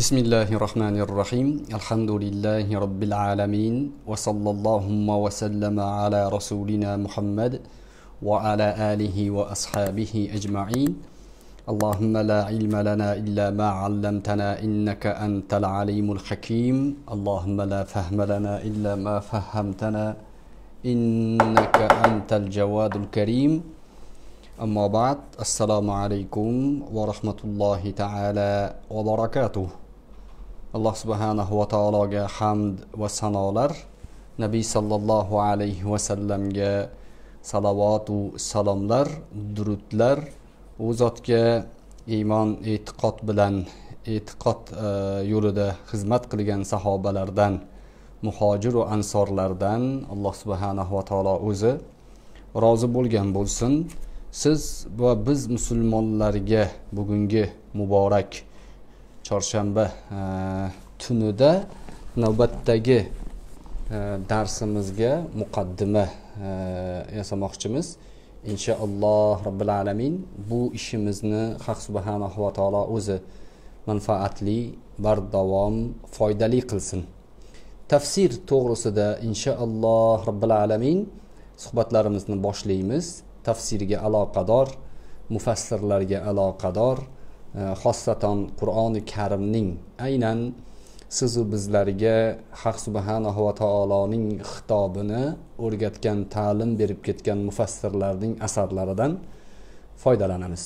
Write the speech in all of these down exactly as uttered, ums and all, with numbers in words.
Bismillahirrahmanirrahim. Elhamdülillahi Rabbil alemin. Ve sallallahu ve sellem ala Resulina Muhammed ve ala alihi ve ashabihi ecma'in. Allahümme la ilme lana illa ma allamtana inneke entel alimul hakim. Allahümme la fehme lana illa ma fehhamtana inneke entel cevadul kerim. Amma ba'd. Esselamu aleyküm ve rahmetullahi teala ve barakatuh. Allah subhanahu ve taologa hamd ve sanolar, Nabi sallallohu alayhi ve sellemga salavatu salomlar, durudlar, u zotga iymon e'tiqod bilan e'tiqod yo'lida xizmat qilgan sahobalardan, muhojir va ansorlardan Alloh subhanahu va taolo o'zi rozi bo'lgan bo'lsin. Siz va biz musulmonlarga bugungi muborak chorshanba e, tunida navbatdagi e, darsimizga muqaddima e, yasamoqchimiz. Inshaalloh Robbil alamin bu ishimizni Haq subhanahu va taolo o'zi manfaatli, bardavom, foydali qilsin. Tafsir to'g'risida inshaalloh Robbil alamin suhbatlarimizni boshlaymiz. Tafsirga aloqador, mufassirlarga aloqador, xossatan Qur'oni Karimning aynan sizu bizlarga Haq subhanahu va taoloning xitobini o'rgatgan, ta'lim berib ketgan mufassirlarning asarlaridan foydalanamiz.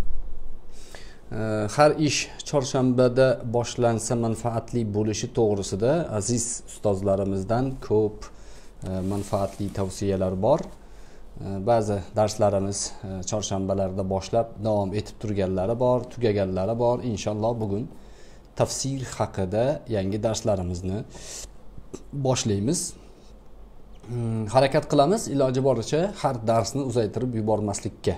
Har ish chorshanbada boshlansa manfaatli bo'lishi to'g'risida aziz ustozlarimizdan ko'p manfaatli tavsiyalar bor. Ba'zi darslarimiz chorshanbalarda boshlab davom etib turganlari bor, tugaganlari bor. Inshaalloh bugun tafsir haqida yangi darslarimizni boshlaymiz. Harakat qilamiz iloji boricha har darsni uzaytirib yubormaslikka.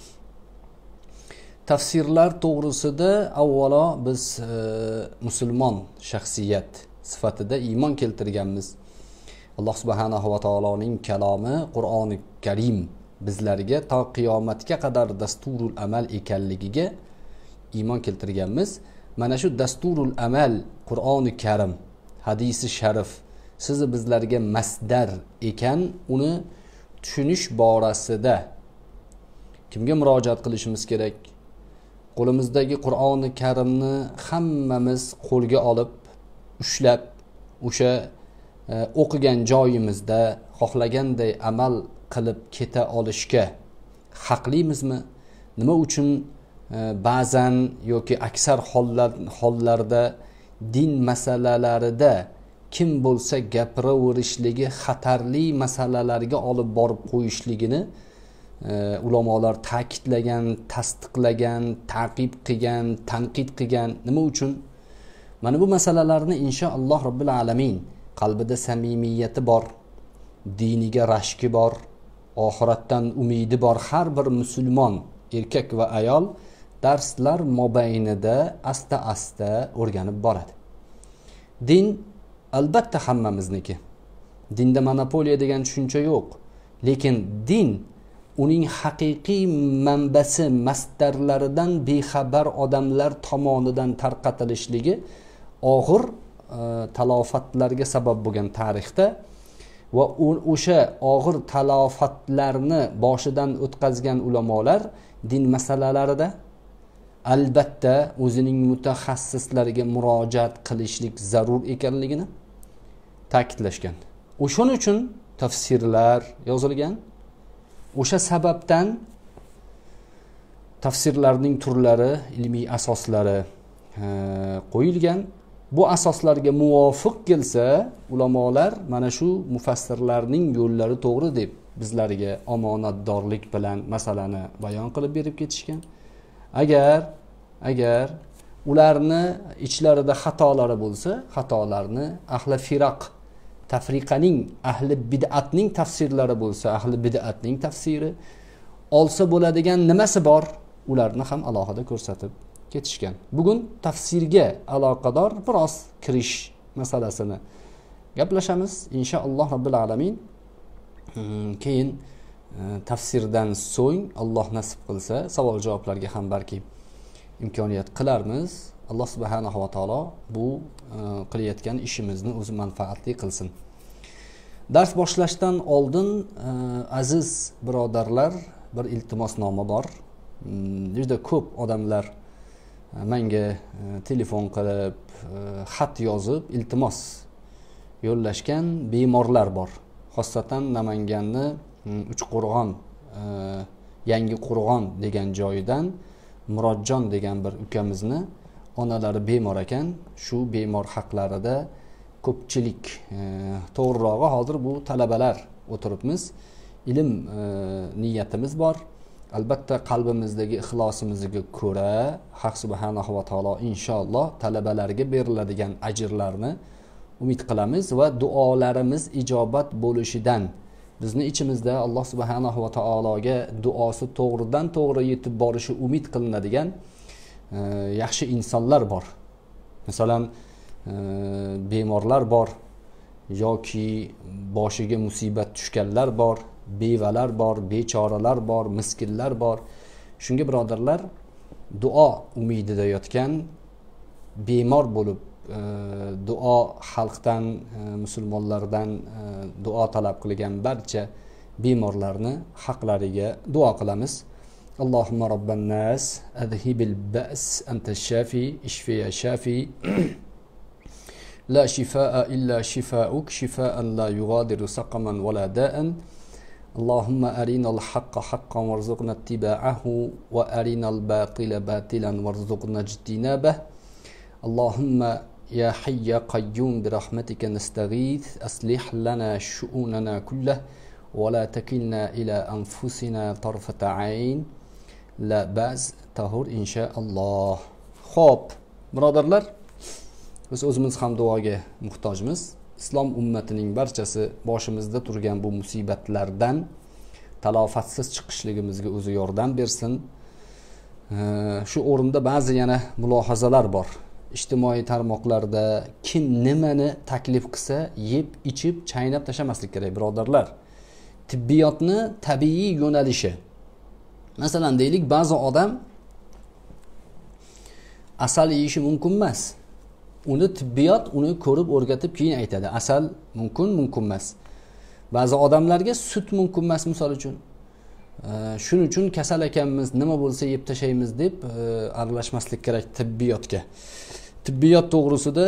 Tafsirlar to'g'risida avvalo biz e, musulmon shaxsiyat sifatida iymon keltirganmiz. Alloh subhanahu va taoloning kalomi Qur'oni Karim bizlarga to qiyomatga qadar dasturul amal ekanligiga iymon keltirganmiz. Mana shu dasturul amal Qur'oni Karim, hadisi sharif sizni bizlarga masdar ekan, uni tushunish borasida kimga murojaat qilishimiz kerak? Qo'limizdagi Qur'oni Karimni hammamiz qo'lga olib, ushlab, o'sha o'qigan joyimizda xohlaganday amal qilib keta olishga haqlimizmi? Nima uchun ba'zan yoki aksar hollar hollarda din masalalarida kim bo'lsa gapiraverishligi xatarli masalalarga olib borib qo'yishligini ulamolar ta'kidlagan, tasdiqlagan, ta'qib qilgan, tanqid qilgan. Nima uchun? Mana bu masalalarni inshaalloh Robbil alamin qalbida samimiyati bor, diniga rashki bor, oxiratdan umidi bor har bir musulmon erkak va ayol darslar mobaynida asta-asta o'rganib boradi. Din albatta hammamizniki. Dinda monopoliya degan tushuncha yo'q. Lekin din uning haqiqiy manbasi, masdarlaridan bexabar odamlar tomonidan tarqatilishligi og'ir talofatlarga sabab bo'lgan tarixda va o'sha og'ir talofatlarni boshidan o'tkazgan ulamolar din masalalarida albatta o'zining mutaxassislariga murojaat qilishlik zarur ekanligini ta'kidlashgan. O'shaning uchun tafsirlar yozilgan. O'sha sababdan tafsirlarning turlari, ilmiy asoslari qo'yilgan. Bu asoslarga muvofiq kelsa, ulamolar mana shu mufassirlarning yo'llari to'g'ri deb bizlarga omonatdorlik bilan masalani bayon qilib berib ketishgan. Agar agar ularni ichlarida xatolari bo'lsa, xatolarni ahli firaq, tafriqaning, ahli bid'atning tafsirlari bo'lsa, ahli bid'atning tafsiri olsa bo'ladigan nimasi bor, ularni ham alohida ko'rsatib ketishgan. Bugun tafsirga aloqador biroz kirish masalasini gaplashamiz inshaalloh Robbil alamin. Keyin tafsirdan so'ng Alloh nasib qilsa savol javoblarga ham balki imkoniyat qilarmiz. Alloh subhanahu va taolo bu qilayotgan ishimizni o'zi manfaatli qilsin. Dars boshlashdan oldin aziz birodarlar, bir iltimosnoma bor. Juda ko'p odamlar menga telefon qilib, xat yozib, iltimos yo'llashgan bemorlar bor. Xosatan Namanganni Uchqo'rg'on, Yangi Qo'rg'on degan joyidan Murodjon degan bir ukamizni onalari bemor ekan. Shu bemor haqlarida ko'pchilik, to'g'rirog'i hozir bu talabalar o'tiribmiz. Ilm niyatimiz bor. Albatta qalbimizdagi ixlosimizga ko'ra Haq subhanahu va taolo inshaalloh talabalarga beriladigan ajrlarni umid qilamiz va duolarimiz ijobat bo'lishidan, bizni ichimizda Alloh subhanahu va taologa duosi to'g'ridan to'g'ri yetib borishi umid qilinadigan e, yaxshi insonlar bor. Masalan, e, bemorlar bor, yoki boshiga musibat tushganlar bor, bevalar bor, bechoralar bor, miskinlar bor. Shunga birodarlar, duo umidida yotgan, bemor bo'lib duo xalqdan, musulmonlardan duo talab qilgan barcha bemorlarni haqlariga duo qilamiz. Allohumma robban nas adhibil ba's anta shafi ishfi ya shafi la shifaa illa shifaa'uk shifaa'an la yughadiru saqaman wala da'an. Allahumma arinal haqqa haqqan warzuqna ittiba'ahu wa arinal batila batilan warzuqna ijtinabah. Allahumma يا حي يا قيوم برحمتك نستغيث أصلح لنا شؤوننا كله ولا تكلنا إلى أنفسنا طرفة عين لا بأس tahur inshaalloh. Xo'p, birodarlar, biz o'zimiz ham duoga muhtojmiz. Islom ummatining barchasi boshimizda turgan bu musibatlardan talofatsiz chiqishligimizga o'zi yordam bersin. Shu o'rinda ba'zi yana mulohazalar bor. Ijtimoiy tarmoqlarda kim nimani taklif qilsa yeb, ichib, chaynab tashlamaslik kerak birodarlar. Tibbiyotni tabiiy yo'nalishi. Masalan, deylik, ba'zi odam asal yeyishi mumkin emas. Uni tibbiyot uni ko'rib o'rgatib keyin aytadi. Asal mumkin, mumkin emas. Ba'zi odamlarga sut mumkin emas, misol uchun. Shuning uchun kasal ekanmiz, nima bo'lsa yeb tashlaymiz deb aralashmaslik kerak tibbiyotga. Tibbiyot to'g'risida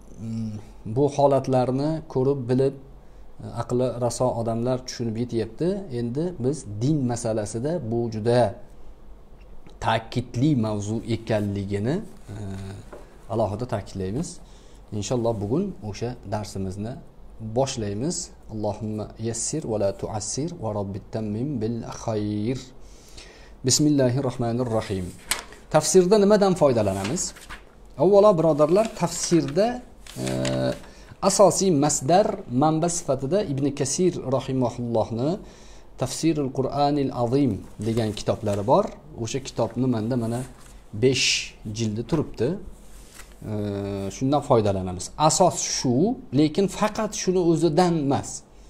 bu holatlarni ko'rib, bilib, aqli raso odamlar tushunib yetyapti. Endi biz din masalasida bu juda ta'kidli mavzu ekanligini alohida ta'kidlaymiz. Inshaalloh bugun o'sha darsimizni boshlaymiz. Allohumma yassir va la tu'assir va robbit tammim bil xayr. Bismillahirrohmanirrohim. Tafsirda nimadan foydalanamiz? Avvalo birodarlar, tafsirda e, asosiy masdar, manba sifatida Ibn Kasir rahimahullohni Tafsirul Qur'anil Azim degan kitoblari bor. O'sha kitobni menda mana besh jildi turibdi. E, shundan foydalanamiz. Asos shu, lekin faqat shuni o'zidan emas.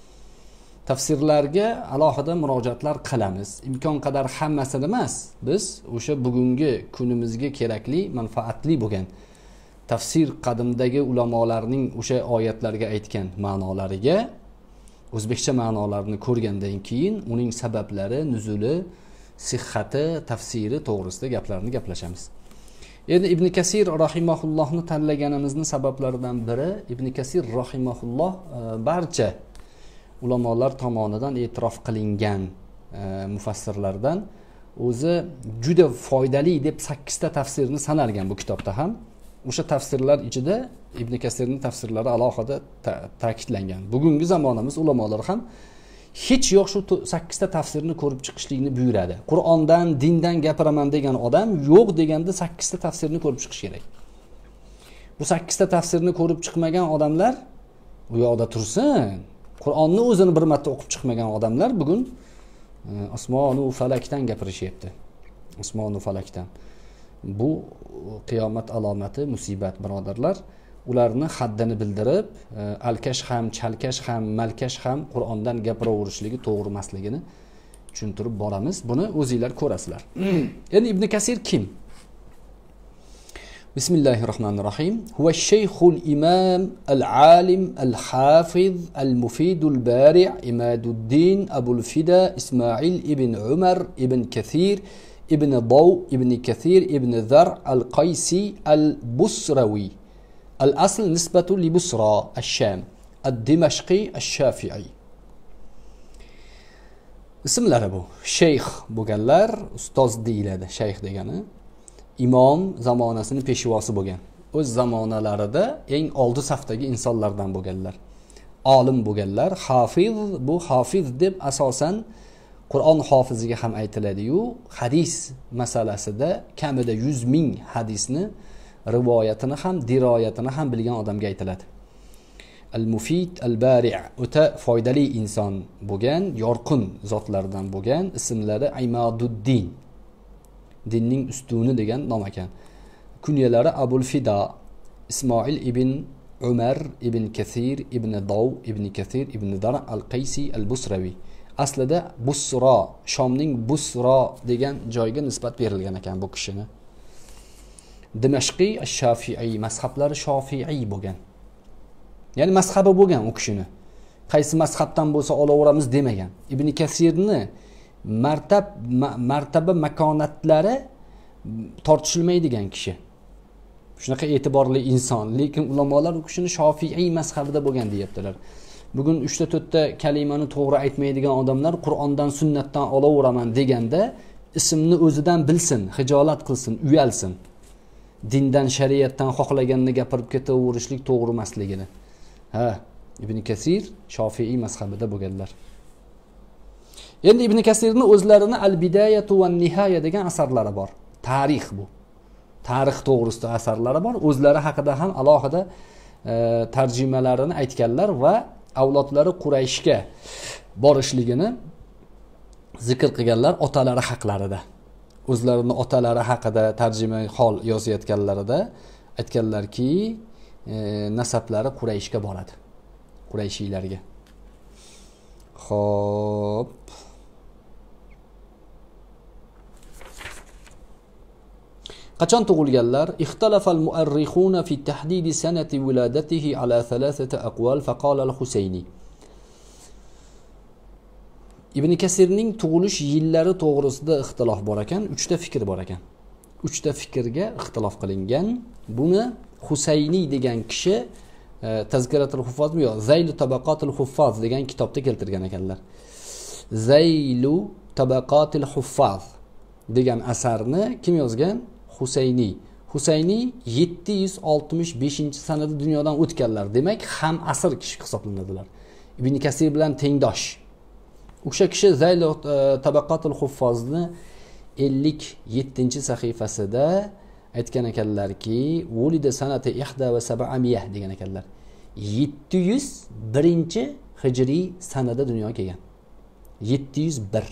Tafsirlarga alohida murojaatlar qilamiz. Imkon qadar hammasini emas, biz o'sha bugungi kunimizga kerakli, manfaatli bo'lgan tafsir qadimdagi ulamolarning o'sha oyatlarga aytgan ma'nolariga o'zbekcha ma'nolarini ko'rgandan keyin uning sabablari, nuzuli, sihhati, tafsiri to'g'risida gaplarni gaplashamiz. Endi Ibn Kasir rahimahullohni tanlaganimizning sabablaridan biri, Ibn Kasir rahimahulloh barcha ulamolar tomonidan e'tirof qilingan e, mufassirlardan o'zi juda foydali deb sakkiz ta tafsirni sanalgan bu kitobda ham. O'sha tafsirlar ichida Ibn Kasirning tafsirlari alohida ta'kidlangan. Bugungi zamonamiz ulamolari ham hech yo'q shu sakkiz ta tafsirni ko'rib chiqishlikni buyuradi. Qur'ondan, dindan gapiraman degan odam yo'q deganda sakkiz ta tafsirni ko'rib chiqish kerak. Bu sakkiz ta tafsirni ko'rib chiqmagan odamlar u yoqda tursin. Qur'onni o'zini bir marta o'qib chiqmagan odamlar bugun osmonu falakdan gapirishyapti. Osmonu falakdan. Bu qiyomat alomati, musibat birodarlar. Ularni haddini bildirib, alkash ham, chalkash ham, malkash ham Qur'ondan gapiraverishligi to'g'ri emasligini tushuntirib boramiz. Buni o'zingizlar ko'rasizlar. Endi Ibn Kasir kim? بسم الله الرحمن الرحيم. هو الشيخ الإمام العالم الحافظ المفيد البارع عماد الدين أبو الفدا إسماعيل ابن عمر ابن كثير ابن ضوء ابن كثير ابن ذرع القيسي البصروي. الأصل نسبة لبصرى الشام. الدمشقي الشافعي. ismlari bu. Shayx bo'lganlar, ustoz deyiladi. Shayx degani imom zamonasining peshvosi bo'lgan. O'z zamonalarida eng oldi safdagi insonlardan bo'lganlar. Olim bo'lganlar. Hafiz, bu hafiz deb asosan Qur'on hofiziga ham aytiladi-yu, hadis masalasida kamida yuz ming hadisni rivoyatini ham, diroyatini ham bilgan odamga aytiladi. Al-Mufid al-Bari' o'ta foydali inson bo'lgan, yorqin zotlardan bo'lgan, ismlari Imaduddin. Dinning ustuni degan nom ekan. Kunyalari Abul Fida, Ismoil ibn Umar ibn Kathir ibn Daw ibn Kathir ibn Dar al-Qaysi al-Busrawi. Aslida Busra, Shomning Busra degan joyga nisbat berilgan ekan bu kishini. Dimashqi ash-Shafi'i, mazhablari Shafi'i bo'lgan. Ya'ni mazhabi bo'lgan u kishini. Qaysi mazhabdan bo'lsa olaveramiz demagan. Ibn Kasirni martab martaba makonatlari tortishilmaydigan kishi. Shunaqa e'tiborli inson, lekin ulamolar u kishini Shafi'i mazhabida bo'lgan deyaptilar. Bugun uchta to'rtta kalimani to'g'ri aytmaydigan odamlar Qur'ondan, sunnatdan olaveraman deganda ismni o'zidan bilsin, hijolat qilsin, uyalsin. Dindan, shariatdan xohlaganini gapirib ketaverishlik to'g'ri emasligini. Ha, Ibn Kasir Shafi'i mazhabida bo'lganlar. Endi Ibn Kasirning o'zlarini Al-Bidayatu va Nihoya degan asarlari bor. Tarix bu. Tarix to'g'risida asarlari bor. O'zlari haqida ham alohida e, tarjimalarini aytganlar va avlodlari Qurayshga borishligini zikr qilganlar otalari haqlarida. O'zlarining otalari haqida tarjima hol yozayotganlarida aytganlarki, e, nasablari Qurayshga boradi. Qurayshiylarga. Xo'p. Qachon tug'ilganlar? Ixtalafal muarrikhuna fi tahdid sanati wiladatihi ala thalathati aqwal faqala al-Husayni. Ibn Kasirning tug'ilish yillari to'g'risida ixtilof bor ekan, uchta fikr bor ekan. Uchta fikrga ixtilof qilingan. Buni Husayni degan kishi Tazkiratul Huffaz yo Zaylu Tabaqatul Huffaz degan kitobda keltirgan ekanlar. Zaylu Tabaqatul Huffaz degan asarni kim yozgan? Husayni. Husayni yetti yuz oltmish beshinchi sanada dunyodan o'tganlar. Demak, ham asr kishi hisoblanadilar. Ibn Kasir bilan tengdosh. O'sha kishi Zaylu Tabaqatul Huffazni ellik yettinchi sahifasida aytgan ekanlarki, "Vulida sanati ihda va sab'amiyah" degan ekanlar. yetti yuz birinchi hijriy sanada dunyoga kelgan. yetti yuz bir.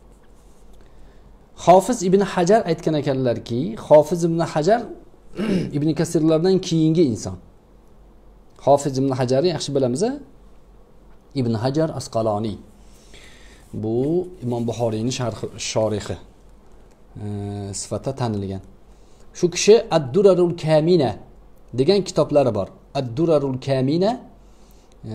Hofiz ibn Hajar aytgan ekanlarki, Hofiz ibn Hajar Ibn Kasirlardan keyingi inson. Hofiz ibn Hajarni yaxshi bilamiz. Ibn Hajar Asqaloni. Bu Imom Buxoriyning sharh shorihi e, sifatida tanilgan. Shu kishi Ad-Durarul Kamina degan kitoblari bor. Ad-Durarul Kamina e,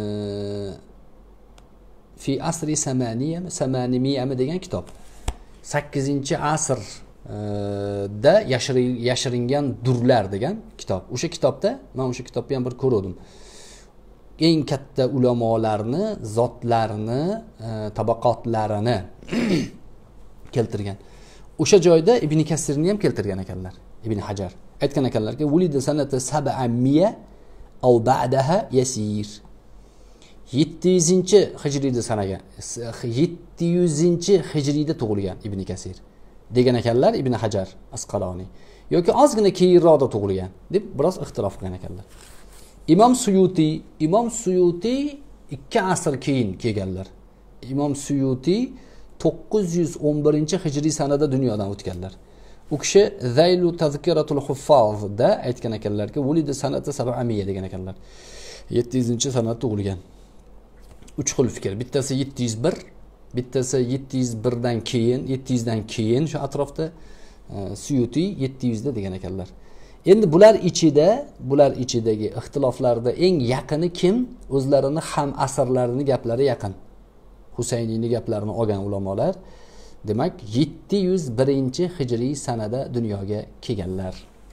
fi asri samaniya samanimiya degan kitob. sakkizinchi asr da yashiringan durlar degan kitob. O'sha kitobda men o'sha kitobni ham bir ko'rdim. Eng katta ulamolarni, zotlarni, tabaqotlarini keltirgan. O'sha joyda Ibn Kasirni ham keltirgan ekanlar. Ibn Hajar aytgan ekanlarki, "Vulida sanata sab'amiya aw ba'daha yasir." yetti yuzinchi hijriyda sanaga, yetti yuzinchi hijriyda tug'ilgan Ibn Kasir degan ekanlar Ibn Hajar Asqaloni. Yoki ozgina keyinroqda tug'ilgan deb biroz ixtilof qilgan ekanlar. Imom Suyuti, Imom Suyuti ikki asr keyin kelganlar. Imom Suyuti to'qqiz yuz o'n birinchi hijriy sanada dunyodan o'tganlar. U kishi Zaylu Tazkiratul Huffaz da aytgan ekanlarki, "Vulida sanata sab'amiya" degan ekanlar. yetti yuzinchi sanada tug'ilgan. Uch xil fikr. Bittasi yetti yuz bir, bittasi yetti yuz birdan keyin, yetti yuzdan keyin shu atrofda, Suyuti yetti yuzda degan ekanlar. Endi bular ichida, bular ichidagi ixtiloflarda eng yaqini kim? O'zlarini ham asrlarini gaplari yaqin. Husayniyning gaplarini olgan ulamolar, demak yetti yuz birinchi hijriy sanada dunyoga kelganlar.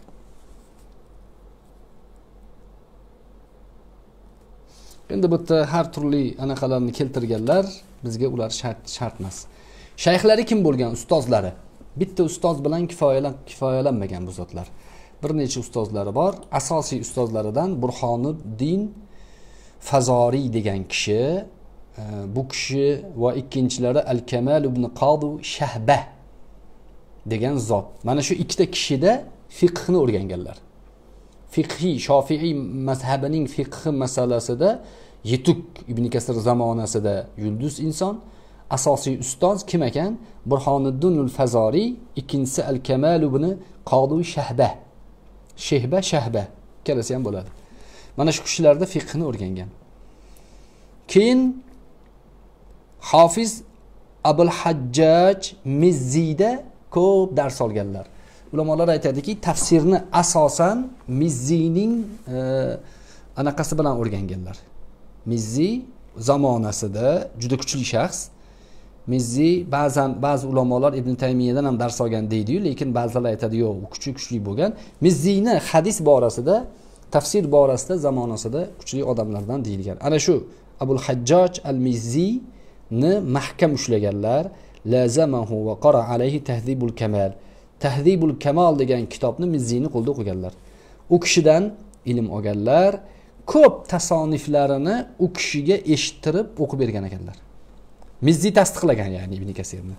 Endi bu yerda har turli anaqalarni keltirganlar, bizga ular shart shart emas. Shayxlari kim bo'lgan? Ustozlari. Bitta ustoz bilan kifoyalan kifoyalanmagan bu zotlar. Bir necha ustozlari bor. Asosiy ustozlaridan Burhoniddin Fazoriy degan kishi, bu kishi va ikkinchilari Al-Kamal ibn Qadi Shahbah degan zot. Mana shu ikkita kishida fiqhni o'rganganlar. Fiqhiy, Shofiiy mazhabining fiqhi masalasida yetuk Ibn Kasir zamonasida yulduz inson, asosiy ustoz kim ekan? Burhoniddin al-Fazoriy, ikkinchisi Al-Kamal ibn Qadi Shahbah. Shehba, Shahbah kelasi ham bo'ladi. Mana shu kishilarda fiqhni o'rgangan. Keyin Hafiz Abul Hajjaj Mizzida ko'p dars olganlar. Ulamolar aytadiki, tafsirni asosan Mizzining e, anaqasi bilan o'rganganlar. Mizzi zamonasida juda kuchli shaxs. Mizzi ba'zan ba'zi ulamolar Ibn Taymiyadan ham dars olgan deydi-yu, lekin ba'zilar aytadi, yo'q, u kuchli kuchli bo'lgan. Mizzini hadis borasida, tafsir borasida zamonasida kuchli odamlardan deyilgan. Ana shu Abul Hajjaj al-Mizzi ni mahkam ushlaganlar. Lazamahu va qara alayhi Tahdhibul Kamal. Tahdhibul Kamal degan kitobni Mizzini qo'lda o'qiganlar. U kishidan ilm olganlar, ko'p tasoniflarini u kishiga eshittirib o'qib bergan ekanlar. Mizzi tasdiqlagan, ya'ni Ibn Kasirni.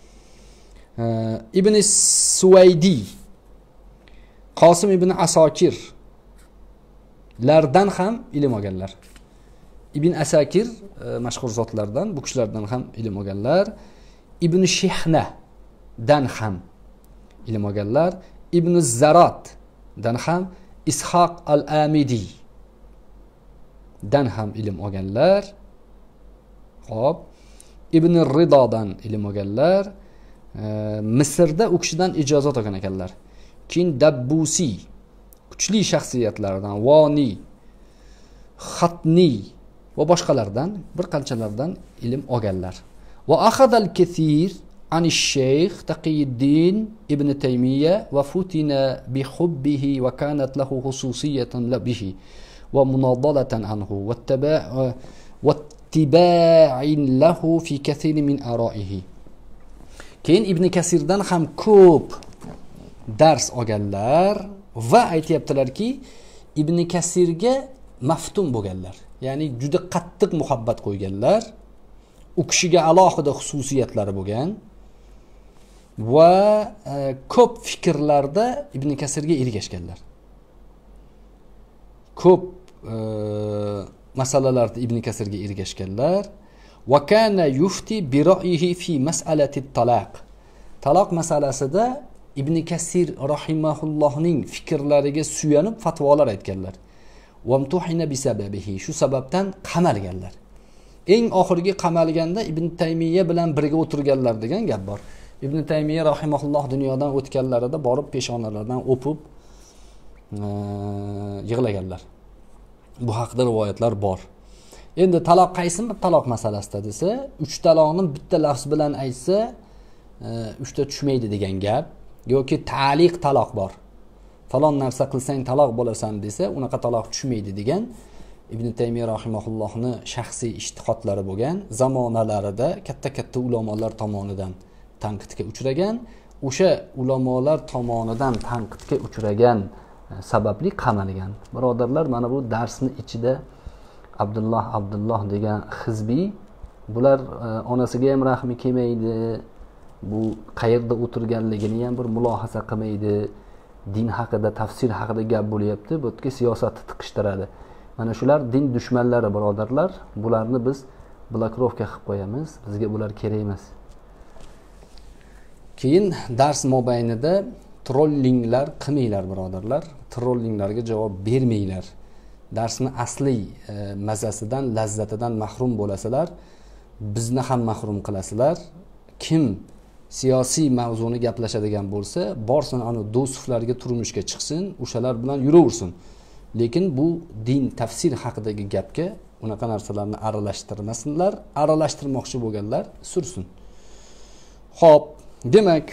Ibn Suvaydi, Qosim ibn Asokir lardan ham ilm olganlar. Ibn Asakir mashhur zotlardan, bu kishilardan ham ilm olganlar. Ibn Shihna dan ham ilm olganlar. Ibn Zarat dan ham, Ishoq al-Amidi dan ham ilm olganlar. Xo'p, Ibn Ridodan ilm olganlar. Misrda u kishidan ijozat olgan ekanlar. Keyin Dabbusi, kuchli shaxsiyatlardan, Voni, Xatni va boshqalardan bir qanchalardan ilm olganlar. Va akhadal kathir ani Shayx Taqiyuddin Ibn Taymiya va futina bi hubbihi va kanat lahu khususiyatan bihi va munadalatan anhu va taba'a va ittiba'in lahu fi kathir min ara'ihi. Keyin Ibn Kasirdan ham ko'p dars olganlar va aytayaptilarki, Ibn Kasirga maftun bo'lganlar. Ya'ni juda qattiq muhabbat qo'yganlar. U kishiga alohida xususiyatlari bo'lgan va e, ko'p fikrlarda Ibn Kasirga ergashganlar. Ko'p e, masalalarda Ibn Kasirga ergashganlar. Va kana yufti bi ra'yihi fi mas'alati at-talaq. Taloq masalasida Ibn Kasir rahimahullohning fikrlariga suyanib fatvolar aytganlar. Vamtuhina bisababihi, shu sababdan qamalganlar. Eng oxirgi qamalganda Ibn Taymiya bilan birga o'tirganlar degan gap bor. Ibn Taymiya rahimahulloh dunyodan o'tganlarida borib peshonalaridan o'pib yig'laganlar. Bu haqida rivoyatlar bor. Endi taloq qaysi bir taloq masalasida desa, uch taloqni bitta lafz bilan aytsa, uchta tushmaydi degan gap, yoki ta'liq taloq bor. Falon narsa qilsang taloq bo'lasan desa, unaqa taloq tushmaydi degan Ibn Taymiya rahimahullohni shaxsiy ijtihodlari bo'lgan, zamonalarida katta-katta ulamolar tomonidan tanqidga uchragan, o'sha ulamolar tomonidan tanqidga uchragan sababli qamalgan. Birodarlar, mana bu darsning ichida Abdulloh Abdulloh degan hizbiy, bular onasiga ham rahmi kelmaydi, bu qayerda o'tirganligini ham bir mulohaza qilmaydi, din haqida, tafsir haqida gap bo'lyapti, bu yerga siyosatni tiqishtiradi. Mana shular din dushmanlari, birodarlar. Bularni biz blokirovka qilib qo'yamiz. Bizga bular kerak emas. Keyin dars mobaynida trollinglar qilmanglar, birodarlar. Trollinglarga javob bermanglar. Darsni asli e, mazasidan, lazzatidan mahrum bo'lasizlar, bizni ham mahrum qilasizlar. Kim siyosiy mavzuni gaplashadigan bo'lsa, borsin ana do'stlarga turmushga chiqsin, o'shalar bilan yuraversin. Lekin bu din, tafsir haqidagi gapga unaqa narsalarni aralashtirmasinlar. Aralashtirmoqchi bo'lganlar sursin. Xo'p, demak,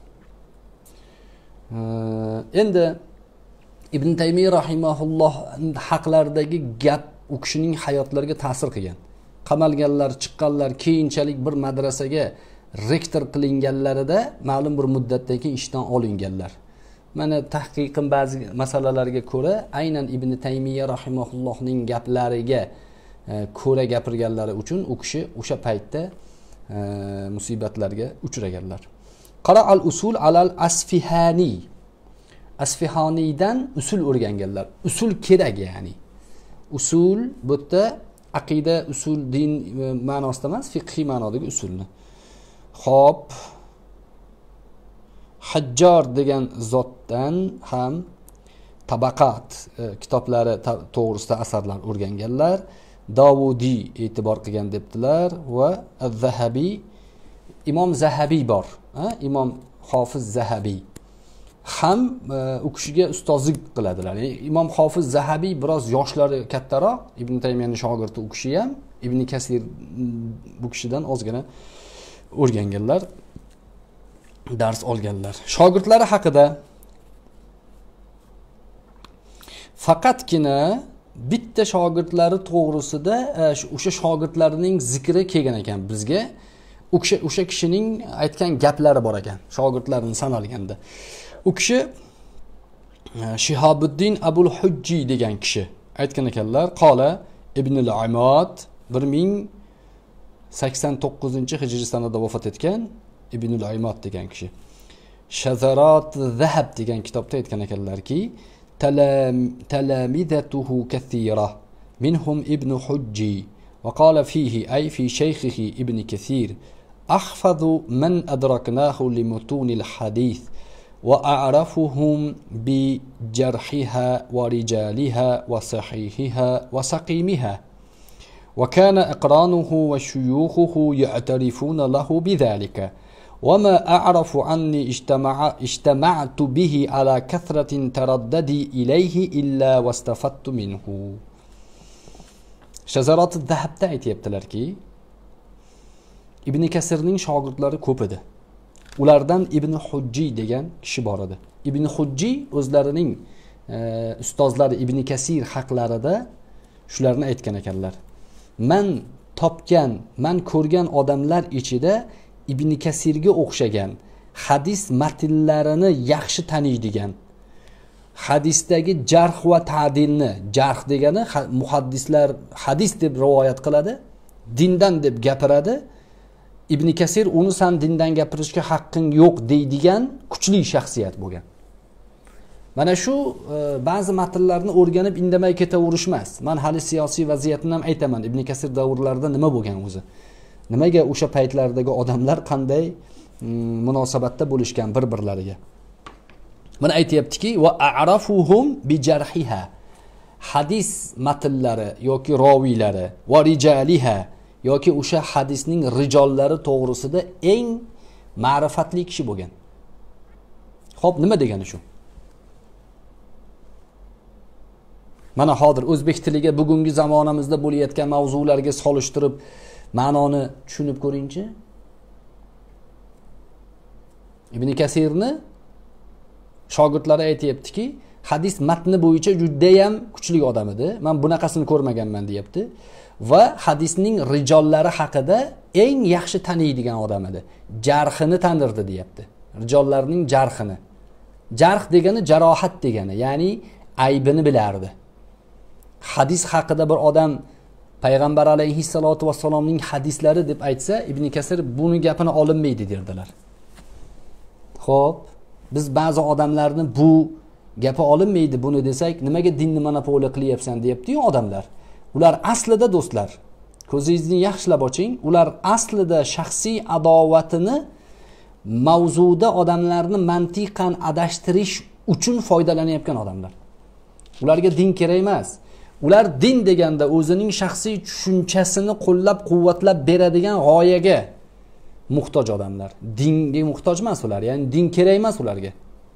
endi Ibn Taymiy rahimahulloh haqlaridagi gap u kishining hayotlariga ta'sir qilgan. Qamalganlar, chiqqanlar, keyinchalik bir madrasaga rektor qilinganlarida ma'lum bir muddatdan keyin ishdan olinganlar. Mana tahqiqim ba'zi masalalarga ko'ra, aynan Ibn Taymiy rahimahullohning gaplariga ko'ra gapirganlari uchun u kishi o'sha paytda musibatlarga uchraganlar. Qara al-usul alal Asfihani. Asfihaniydan usul o'rganganlar. Usul kerak, ya'ni. Usul bu yerda aqida, usul, din ma'nosida emas, fiqhiy ma'nodagi usulni. Xo'p, Hajjor degan zotdan ham Tabaqat e, kitoblari to'g'risida asarlar o'rganganlar. Davudiy e'tibor qilgan debdilar va Az-Zahabiy, Imom Zahabiy bor, ha? Imom Hofiz Zahabiy ham e, u kishiga ustozlik qiladilar. Yani, Imom Hofiz Zahabiy biroz yoshlari kattaroq, Ibn Taymiyning shogirdi u kishi ham, Ibn Kasir bu kishidan ozgina o'rganganlar, dars olganlar. Shogirdlari haqida faqatgina bitta shogirdlari to'g'risida o'sha shogirdlarining zikri kelgan ekan bizga. O'sha o'sha kishining aytgan gaplari bor ekan, shogirdlarini sanalganda. U kishi Shihabuddin Abul Hujji degan kishi aytgan ekanlar, qola Ibn al-Imad bir ming sakson to'qqizinchi hijriy sanada vafot etgan Ibn al-Imad degan kishi. Shazarat Zahab degan kitobda aytgan ekanlarki, talamidatuhu kathira minhum Ibn Hujji va qala fihi ay fi shaykhihi Ibn Kathir ahfazu man adraknahu li mutun al-hadith wa a'rafuhum bi jarhiha wa rijaliha wa sahihiha wa saqimiha. وكان أقرانه وشيوخه يعترفون له بذلك وما أعرف عني اجتمع اجتمعت به على كثرة ترددي إليه إلا واستفدت منه. Shazarat Zahabda aytibdilarki, Ibn Kasirning shogirdlari ko'p edi. Ulardan Ibn Hujji degan kishi bor edi. Ibn Hujji o'zlarining e, ustozlari Ibn Kasir haqlarida shularni aytgan ekanlar. Man topgan, man ko'rgan odamlar ichida Ibn Kasirga o'xshagan, hadis matnlarini yaxshi taniydigan, hadisdagi jarh va ta'dilni, jarh degani muhaddislar hadis deb rivoyat qiladi, dindan deb gapiradi. Ibn Kasir uni san dindan gapirishga haqqing yo'q deydigan kuchli shaxsiyat bo'lgan. Mana shu e, ba'zi matnlarni o'rganib indamay ketaverishmas. Men hali siyosiy vaziyatni ham aytaman. Ibn Kasir davrlarida nima bo'lgan o'zi? Nimaga o'sha paytlardagi odamlar qanday mm, munosabatda bo'lishgan bir-birlariga? Mana aytayaptiki, va a'rafuhum bi jarhiha. Hadis matnlari yoki roviylari va rijaliha yoki o'sha hadisning rijollari to'g'risida eng ma'rifatli kishi bo'lgan. Xo'p, nima degani shu? Mana hozir o'zbek tiliga bugungi zamonamizda bo'layotgan mavzularga solishtirib ma'noni tushunib ko'ringchi. Ibn Kasirni shogirdlari aytayaptiki, hadis matni bo'yicha juda ham kuchli odam edi. Men bunaqasini ko'rmaganman deyapti va hadisning rijollari haqida eng yaxshi taniydigan odam edi. Jarhini tanirdi deyapti. Rijollarning jarhini. Jarh degani jarohat degani, ya'ni aybini bilardi. Hadis haqida bir odam payg'ambar alayhissalotu vassalomning hadislari deb aytsa, Ibn Kasir buni gapini olinmaydi derdilar. Xo'p, biz ba'zi odamlarni bu gapi olinmaydi buni desak, nimaga dinni monopoliya qilyapsan deyapti-yu odamlar. Ular aslida do'stlar, ko'zingizni yaxshilab oching, ular aslida shaxsiy adovatini mavzuda odamlarni mantiqan adashtirish uchun foydalanayotgan odamlar. Ularga din kerak emas. Ular din deganda o'zining shaxsiy tushunchasini qo'llab-quvvatlab beradigan g'oyaga muhtoj odamlar. Dinga muhtoj emas ular, ya'ni din kerak emas ularga.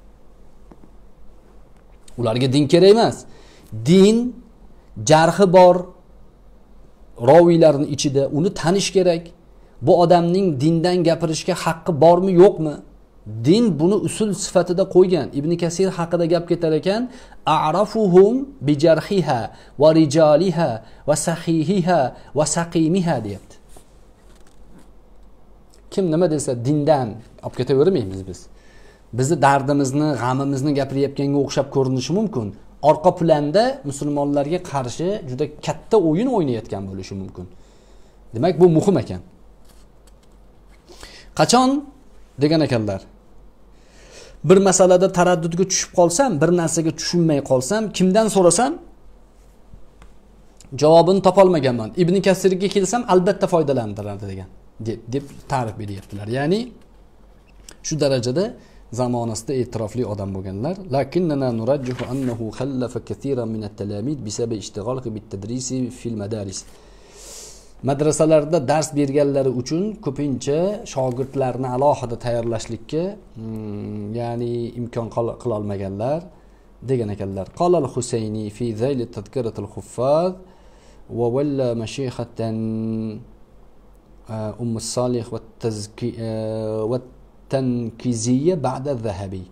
Ularga din kerak emas. Din jarhi bor roviylarning ichida uni tanish kerak. Bu odamning dindan gapirishga haqqi bormi, yo'qmi? Din buni usul sifatida qo'ygan. Ibn Kasir haqida gap ketar ekan, a'rafuhum bi jarhiha va rijaliha va sahihiha va saqimiha deyapti. Kim nima desa dindan olib ketavermaymiz biz. Bizni dardimizni, g'amimizni gapirayotganga o'xshab ko'rinishi mumkin. Orqa planda musulmonlarga qarshi juda katta o'yin o'ynayotgan bo'lishi mumkin. Demak, bu muhim ekan. Qachon degan ekanlar. Bir masalada taraddudga tushib qolsam, bir narsaga tushunmay qolsam, kimdan so'rasam javobini topa olmaganman. Ibn Kasirga kelsam albatta foydalantiradi degan deb deb ta'rif beryaptilar. Ya'ni shu darajada zamonasida e'tirofli odam bo'lganlar. Lakinnana nurajjihu annahu khallafa katiran min at-talamid bisabab ishtig'olihi bit-tadrisi fil madaris. Madrasalarda dars berganlari uchun ko'pincha shogirdlarni alohida tayyorlashlikka, hmm, ya'ni imkon qila olmaganlar degan ekanlar. Qala al-Husayni fi zayl at-tadhkirat al-huffaz wa walla mashaykhatan Umm as-Salih wa at-tazkiya wa at-tankiziyya ba'da az-Zahabi.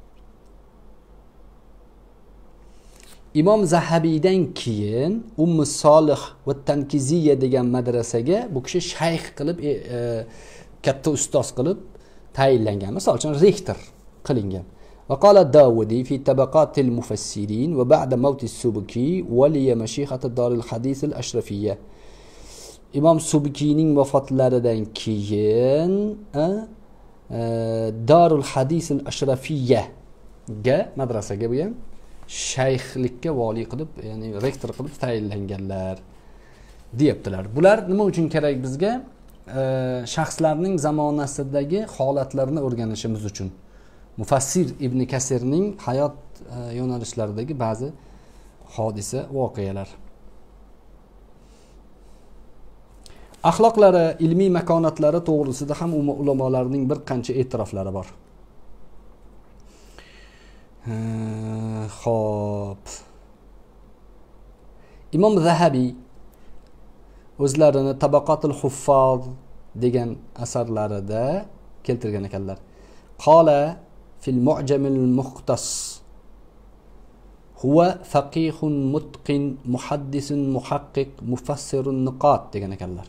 Imom Zahabiydan keyin Umm as-Salih va Tankiziyya degan madrasaga bu kishi shayx qilib, e, e, katta ustoz qilib tayinlangan. Misol uchun rektor qilingan. Va qala Davudi fi tabaqat al-mufassirin va ba'da mavt as-Subki waliya mashayikhat ad-dar al-hadith al-ashrafiyya. Imom Subkining vafotlaridan keyin e, e, Darul Hadith al-Ashrafiyya ga madrasaga bu ham shayxlikka vali qilib, ya'ni rektor qilib tayinlanganlar deyaptilar. Bular nima uchun kerak bizga? E, shaxslarning zamonasidagi holatlarini o'rganishimiz uchun. Mufassir Ibn Kasirning hayot e, yo'nalishlaridagi ba'zi hodisa, voqealar. Axloqlari, ilmiy makonatlari to'g'risida ham ulamolarning bir qancha e'tiroflari bor. Xo'p. Imom Zahabi o'zlarini Tabaqatul Huffaz degan asarlarida keltirgan ekanlar. Qala fil Mu'jamil Mukhtas huwa faqihun mutqin muhaddisun muhaqqiq mufassirun niqat degan ekanlar.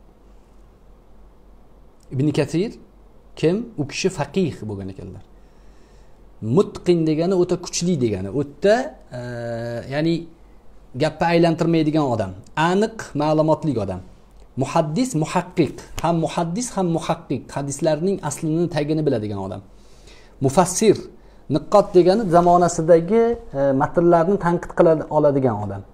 Ibn Kasir kim? U kishi faqih bo'lgan ekanlar. Mutqin degani o'ta kuchli degani, o'ta e, ya'ni gapni aylantirmaydigan odam, aniq ma'lumotli odam. Muhaddis, muhaqqiq, ham muhaddis ham muhaqqiq, hadislarning aslini, tagini biladigan odam. Mufassir, niqqat degani zamonasidagi e, matnlarni tanqid qila oladigan odam.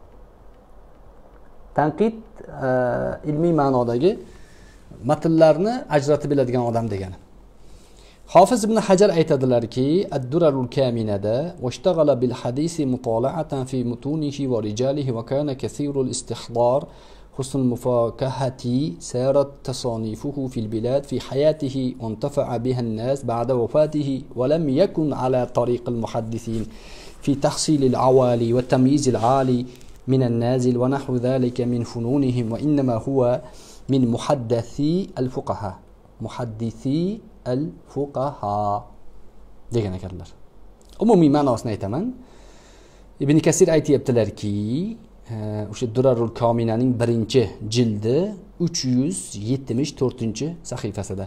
Tanqid e, ilmiy ma'nodagi matnlarni ajratib biladigan odam degani. Hafiz ibn Hajar aytadilarki, Ad-Durarul Kaminada washtaghala bil hadisi mutola'atan fi mutunihi wa rijalihi wa kana kathirul istihdar husnul mufakahati sarat tasanifuhu fil bilad fi hayatihi wa intafa'a biha an-nas ba'da wafatihi wa lam yakun ala tariq al-muhaddithin fi tahsil al-awali wa tamyiz al-ali min an-nazil wa nahwu dhalika min fununihim wa innama huwa min muhaddathi al-fuqaha muhaddisi al-fuqaha degan ekanlar. Umumiy ma'nosini aytaman. Ibn Kasir aytayaptilarki, o'sha Durarul Kaminaning birinchi jildi uch yuz yetmish to'rtinchi sahifasida.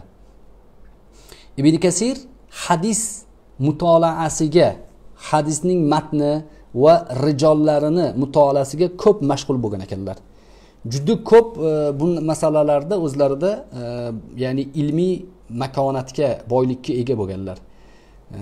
Ibn Kasir hadis mutolaasiga, hadisning matni va rijollarini mutolaasiga ko'p mashg'ul bo'lgan ekanlar. Juda ko'p e, bu masalalarda o'zlarida e, ya'ni ilmiy makonatga, boylikka ega bo'lganlar. E,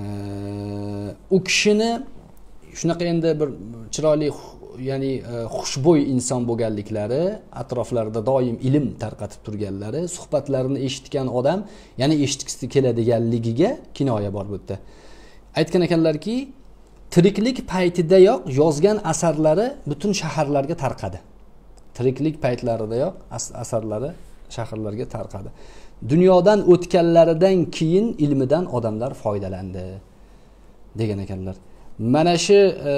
u kishini shunaqa endi bir chiroyli, ya'ni e, xushbo'y inson bo'lganliklari, atroflarida doim ilm tarqatib turganlari, suhbatlarini eshitgan odam, ya'ni eshitgisi keladiganligiga kinoya bor bu yerda. Aytgan ekanlarki, tiriklik paytidayoq yozgan asarlari butun shaharlarga tarqadi. Tiriklik paytlaridayoq as asarlari shaharlarga tarqadi. Dunyodan o'tganlaridan keyin ilmidan odamlar foydalandi degan ekanlar. Mana shu e,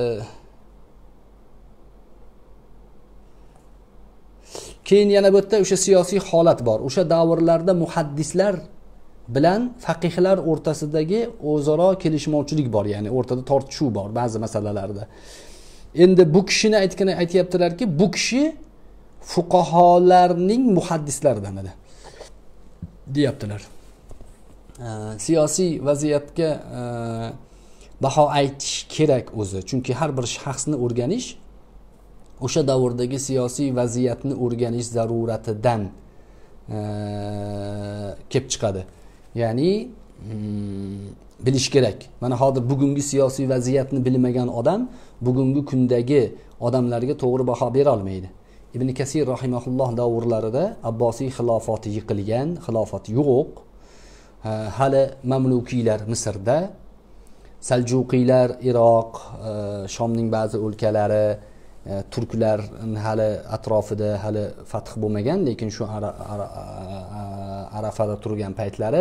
keyin yana bu yerda o'sha siyosiy holat bor. O'sha davrlarda muhaddislar bilan faqihlar o'rtasidagi o'zaro kelishmovchilik bor, ya'ni o'rtada tortishuv bor ba'zi masalalarda. Endi bu kishini aytgani aytayaptilarki, bu kishi fuqaholarning muhaddislaridan edi, deyaptilar. E, siyosiy vaziyatga e, baho aytish kerak o'zi, chunki har bir shaxsni o'rganish o'sha davrdagi siyosiy vaziyatni o'rganish zaruratidan e, kelib chiqadi. Ya'ni hmm, bilish kerak. Mana hozir bugungi siyosiy vaziyatni bilmagan odam bugungi kundagi odamlarga to'g'ri baho bera olmaydi. Ibn Kasir rahimahulloh davrlarida Abbosiy xilofati yiqilgan, xilofat yo'q. Hali Mamlukiylar Misrda, Saljuqiylar Iroq, Shomning ba'zi o'lkalari, turklar hali atrofida hali fath bo'lmagan, lekin shu Arafada turgan paytlari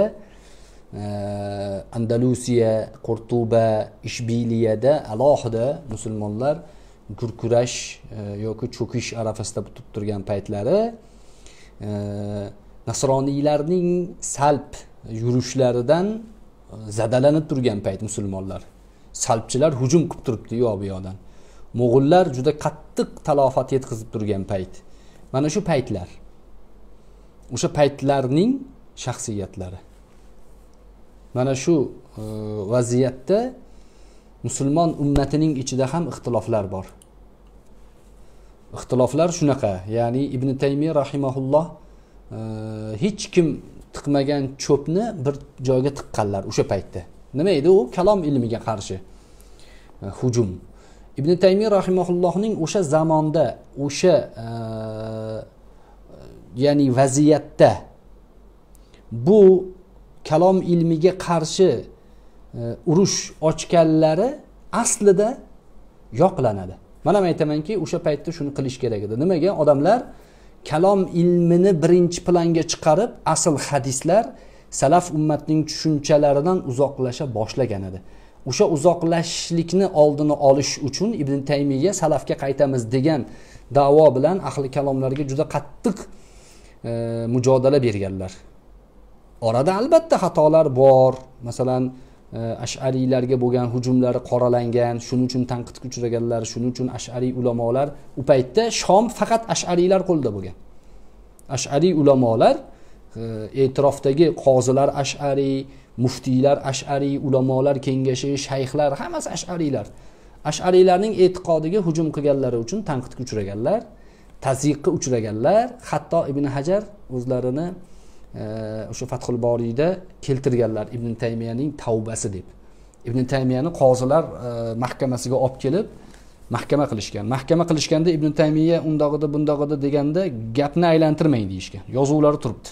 Andalusiya, Qurtuba, Ishbiliyada alohida musulmonlar gurkurash yoki cho'kish arafasida turib turgan paytlari nasroniylarning salb yurishlaridan zadalanib turgan payt musulmonlar. Salbchilar hujum qilib turibdi yo bu yoqdan. Mo'g'ullar juda qattiq talofat yetkazib turgan payt. Mana shu paytlar. O'sha paytlarning shaxsiyatlari. Mana shu e, vaziyatda musulmon ummatining ichida ham ixtiloflar bor. Ixtiloflar shunaqa, ya'ni Ibn Taymiy rahimahulloh e, hech kim tiqmagan cho'pni bir joyga tiqqanlar o'sha paytda. Nima edi u? Kalom ilmiga qarshi e, hujum. Ibn Taymiy rahimahullohning o'sha zamonda, o'sha e, ya'ni vaziyatda bu kalom ilmiga qarshi e, urush ochganlari aslida yoqlanadi. Mana men aytamanki, o'sha paytda shuni qilish kerak edi. Nimaga? Odamlar kalom ilmini birinchi planga chiqarib, asl hadislar, salaf ummatning tushunchalaridan uzoqlasha boshlagan edi. O'sha uzoqlashishlikni oldini olish uchun Ibn Taymiyya salafga qaytamiz degan da'vo bilan ahli kalomlarga juda qattiq e, mujodala berganlar. Orada albatta xatolar bor. Masalan, e, Ash'ariylarga bo'lgan hujumlari qoralangan, shuning uchun tanqidga uchraganlar, shuning uchun Ash'ariy ulamolar u paytda Shom faqat Ash'ariylar qo'lida bo'lgan. Ash'ariy ulamolar, e, e'tirofdagi qozilar Ash'ariy, muftiylar Ash'ariy, ulamolar kengashi, shayxlar hammasi Ash'ariylar. Ash'ariylarning e'tiqodiga hujum qilganlari uchun tanqidga uchraganlar, tazyiqqa uchraganlar. Hatto Ibn Hajar o'zlarini o'sha Fathul Boriyda keltirganlar Ibn Taymiyaning tavbasi deb. Ibn Taymiyani qozilar mahkamasiga olib kelib mahkama qilishgan. Mahkama qilishganda Ibn Taymiya undog'ida bundog'ida deganda gapni aylantirmang deyishgan. Yozuvlari turibdi.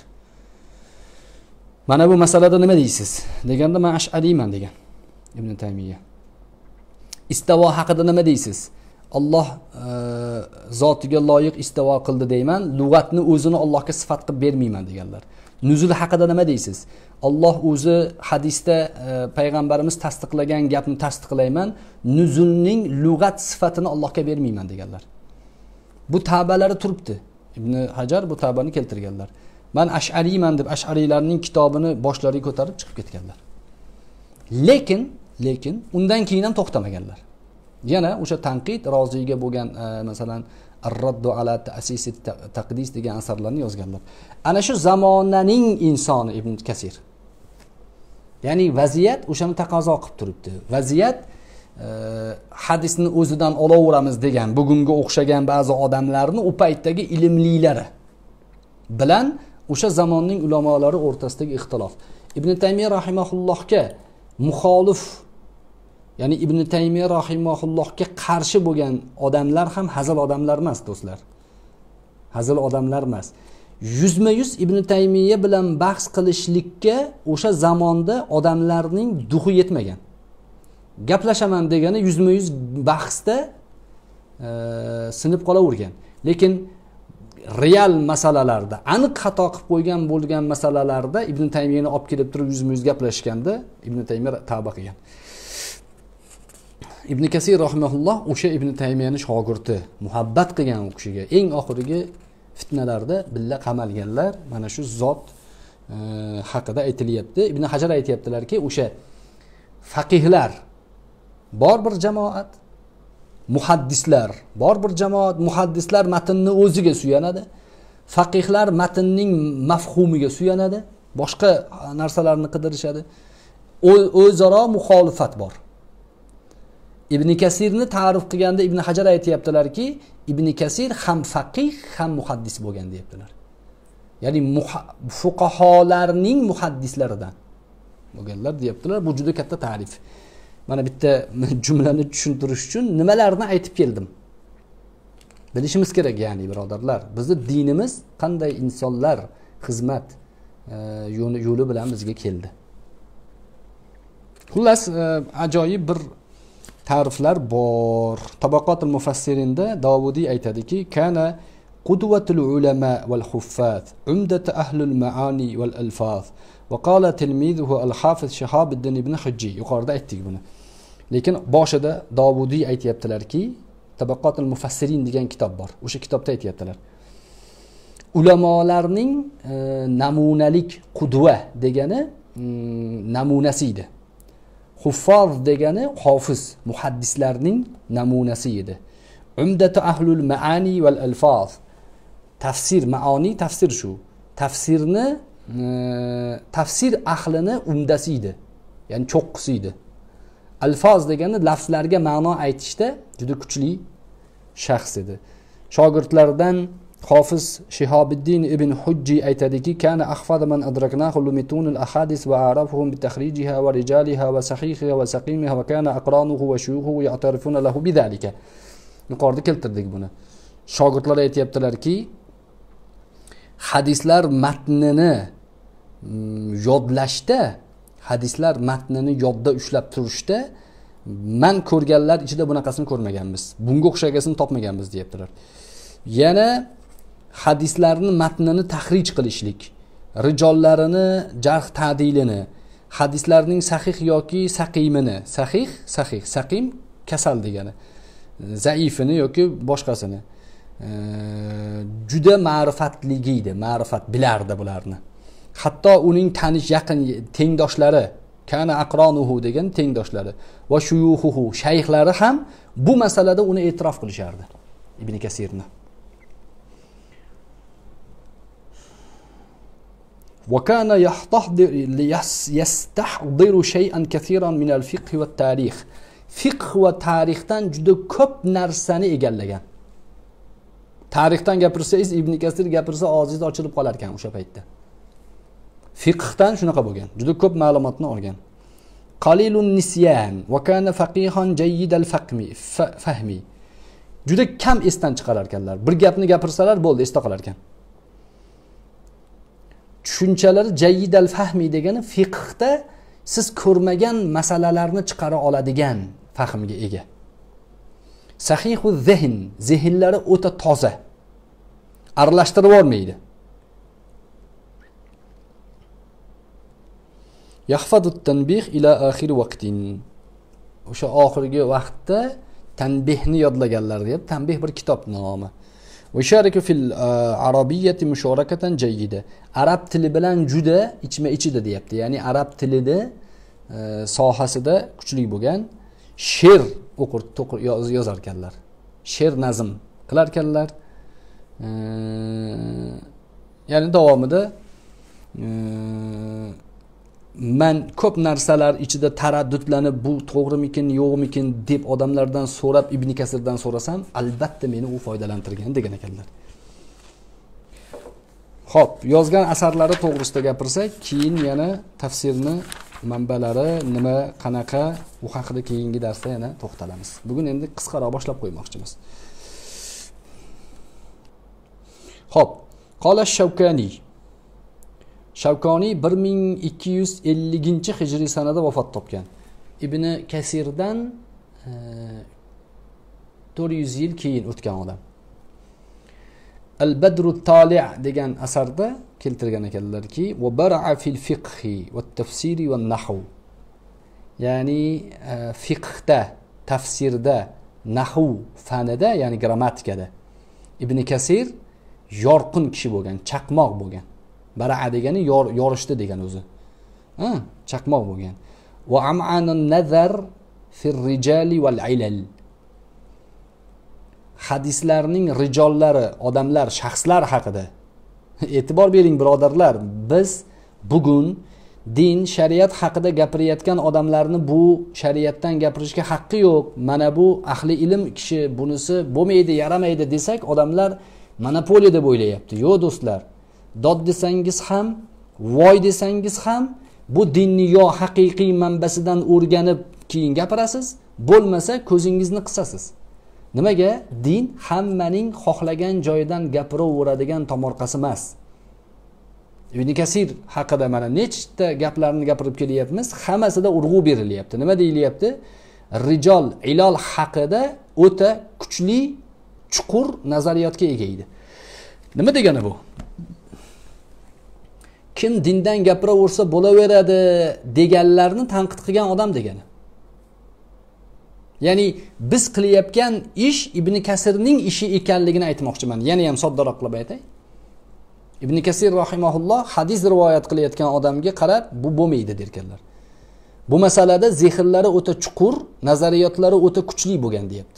Mana bu masalada nima deysiz? Deganda men Ash'ariyman degan Ibn Taymiya. Istavo haqida nima deysiz? Alloh e, zotiga loyiq istavo qildi deyman, lug'atni o'zini Allohga sifat qilib bermayman deganlar. Nuzul haqida nima deysiz? Alloh o'zi hadisda e, payg'ambarimiz tasdiqlagan gapni tasdiqlayman, nuzulning lug'at sifatini Allohga bermayman deganlar. Bu ta'balari turibdi. Ibn Hajar bu ta'bani keltirganlar. Men Ash'ariyman deb Ash'ariylarning kitobini boshlariga ko'tarib chiqib ketganlar. Lekin, lekin undan keyin ham to'xtamaganlar. Yana o'sha tanqid, roziyga bo'lgan e, masalan Ar-Raddu ala ta'sis taqdis degan asarlarni yozganlar. Ana shu zamonaning insoni Ibn Kasir. Ya'ni vaziyat o'shani taqozo qilib turibdi. Vaziyat e, hadisni o'zidan olaveramiz degan bugunga o'xshagan ba'zi odamlarni u paytdagi ilmlilari bilan o'sha zamonning ulamolari o'rtasidagi ixtilof. Ibn Taymiy rahimahullohga muxolif, ya'ni Ibn Taymiy rahimahullohga qarshi bo'lgan odamlar ham hazil odamlar emas, do'stlar. Hazil odamlar emas. yuzma yuz Ibn Taymiya bilan bahs qilishlikka o'sha zamonda odamlarning duxi yetmagan. Gaplashaman degani yuzma yuz bahsda e, sinib qolavergan. Lekin real masalalarda, aniq xato qilib qo'ygan bo'lgan masalalarda Ibn Taymiyani olib kelib turib yuzma-yuz gaplashganda Ibn Taymiy tavba qilgan. Ibn Kasir rahimahulloh o'sha Ibn Taymiyani shogirdi, muhabbat qilgan u kishiga. Eng oxirgi fitnalarda billa qamalganlar mana shu zot e, haqida aytilyapti. Ibn Hajar aytayaptilarki, o'sha faqihlar bor bir jamoat, muhaddislar bor bir jamoat, muhaddislar matnni o'ziga suyanadi, faqihlar matnning mafhumiga suyanadi, boshqa narsalarni qidirishadi. O'zaro muxolifat bor. Ibn Kasirni ta'rif qilganda Ibn Hajar aytayaptilarki, Ibn Kasir ham faqih, ham muhaddis bo'lgan deyaptilar. Ya'ni fuqaholarning muhaddislaridan bo'lganlar deyaptilar. Bu juda katta ta'rif. Mana bitta jumlani tushuntirish uchun nimalarni aytib keldim. Bilishimiz kerak, ya'ni birodarlar, bizning dinimiz qanday insonlar xizmat yo'li yo'li bilan bizga keldi. Xullas, ajoyib bir ta'riflar bor. Tabaqatul mufassirinda Davudiy aytadiki, kana qudwatul ulama wal huffaz, umdat ahlul maani wal alfaz. Va qala tilmizuhu al-Hafiz Shihabuddin ibn Hujji. Yuqorida aytdik buni. Lekin boshida Davudiy aytayaptilarki, Tabaqatul mufassirin degan kitob bor. O'sha kitobda aytayaptilar. Ulamolarning e, namunalik qudva degani mm, namunasi edi. Huffaz degani hofiz, muhaddislarning namunasi edi. Umdatu ahlul maani wal alfaz. Tafsir, maoni, tafsir shu. Tafsirni e, tafsir ahlini umdasi edi. Ya'ni cho'qqisi edi. Alfaz degani lafzlarga ma'no aytishda juda kuchli shaxs edi. Shogirdlardan Hofiz Shihabuddin ibn Hujji aytadiki, kana ahfaz man adraknahu lumitun al-ahadis va arafuhum bi takhrijiha va rijaliha va sahihiha va saqimiha va kana aqranuhu va shuyuhu ya'tarifuna lahu bidalika. Yuqorida keltirdik buni. Shogirdlar aytayaptilarki, hadislar matnini yodlashda, hadislar matnini yodda ushlab turishda men ko'rganlar ichida bunaqasini ko'rmaganmiz. Bunga o'xshagasini topmaganmiz deyaptilar. Yana hadislarni matnini tahrij qilishlik, rijollarini jarh ta'dilini, hadislarning sahih yoki saqimini, sahih, sahih, saqim kasal degani, zaifini yoki boshqasini e, juda ma'rifatli edi, ma'rifat bilardi bularni. Hatto uning tanish yaqin tengdoshlari, kana aqronuhu degan tengdoshlari va shuyuhuhu, shayxlari ham bu masalada uni e'tirof qilishardi. Ibn Kasirni. Wa kana yahtahdir yastahdiru shay'an kathiran min al-fiqh va at-tarikh. Fiqh va tarixdan juda ko'p narsani egallagan. Tarixdan gapirsangiz, Ibn Kasir gapirsa og'zingiz ochilib qolar ekan o'sha paytda. Fiqhdan shunaqa bo'lgan. Juda ko'p ma'lumotni olgan. Qalilun nisyan va kana faqihan jayyid al-fahmi, fahmi. Juda kam esdan chiqarar ekanlar. Bir gapni gapirsalar bo'ldi, esda qolar ekan. Tushunchalari jayyid al-fahmi degani fiqhda siz ko'rmagan masalalarni chiqara oladigan fahmga ega. Sahihu zehn, zehnlari o'ta toza. Aralashtirib olmaydi. Yahfadut tanbih ila akhir vaqtin. O'sha oxirgi vaqtda tanbihni yodlaganlar deb, tanbih bir kitob nomi. Va sharaka fil arabiyyati musharakatan jayyida. Arab tili bilan juda ichma-ichida deyapti. Ya'ni arab tilida e, sohasida kuchli bo'lgan, she'r o'qir, to'qir yozar ekanlar. She'r nazm qilar ekanlar. E, ya'ni davomida e, men ko'p narsalar ichida taraddudlanib, bu to'g'rimikin, yo'qmikin deb odamlardan so'rab Ibn Kasirdan so'rasam, albatta meni u foydalantirgan degan ekanlar. Xo'p, yozgan asarlari to'g'risida gapirsak, keyin yana tafsirni manbalari nima, qanaqa, u haqida keyingi darsda yana to'xtalamiz. Bugun endi qisqaroq boshlab qo'ymoqchimiz. Xo'p, qala Shavkani. Shavkani bir ming ikki yuz ellinchi hijriy sanada vafot topgan. Ibn Kasirdan e, to'rt yuz yil keyin o'tgan odam. Al-Badru Tali' degan asarda keltirgan ekanlarki, "Va bara'a fil fiqhi va tafsiri va nahv." Ya'ni fiqhda, tafsirda, nahv fanida, ya'ni grammatikada Ibn Kasir yorqin kishi bo'lgan, chaqmoq bo'lgan. Bara'a degani yor, yorishdi degan o'zi. Ha, chaqmoq bo'lgan. Va am'anun nazar fil rijali wal ilal. Hadislarning rijollari, odamlar, shaxslar haqida e'tibor bering birodarlar. Biz bugun din, shariat haqida gapirayotgan odamlarni bu shariatdan gapirishga haqqi yo'q. Mana bu ahli ilm kishi, bunisi bo'lmaydi, yaramaydi desak, odamlar monopoliya deb o'ylayapti. Yo'q do'stlar. Dod desangiz ham, voy desangiz ham, bu dinni yo haqiqiy manbasidan o'rganib keyin gapirasiz, bo'lmasa ko'zingizni qisasiz. Nimaga? Din hammaning xohlagan joyidan gapiraveradigan tomorqasi emas. Ibn Kasir haqida mana nechta gaplarni gapirib kelyapmiz, hammasida urg'u berilyapti. Nima deyilyapti? Rijol, ilol haqida o'ta kuchli, chuqur nazariyotga ega edi. Nima degani bu? Kim dindan gapiraversa bo'laveradi deganlarni tanqid qilgan odam degani. Ya'ni biz qilayotgan ish Ibn Kasirning ishi ekanligini aytmoqchiman. Yana ham soddaroq qilib aytay. Ibn Kasir rahimahulloh hadis rivoyat qilayotgan odamga qarab, bu bo'lmaydi derkanlar. Bu masalada zehnlari o'ta chuqur, nazariyatlari o'ta kuchli bo'lgan deyapti.